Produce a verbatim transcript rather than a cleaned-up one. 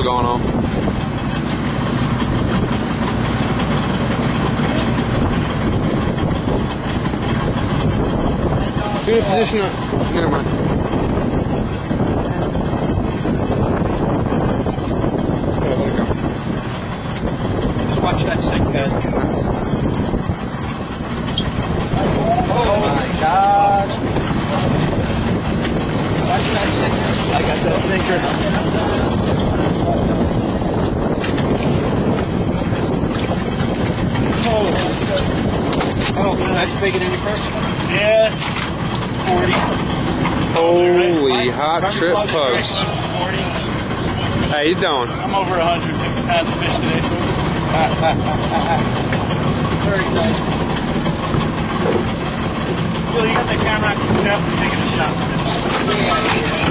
going on. Do the position up. Never mind. So, let it go. Just watch that sink, guys. Oh my gosh. Watch that sinker. I got that sinker. Oh, oh that's bigger than your first one? Yes. forty. Holy hot trip pugs. How you doing? I'm over one hundred fifty pounds of fish today, folks. Very nice. Bill, you got the camera? I'm taking a shot. Yeah, yeah.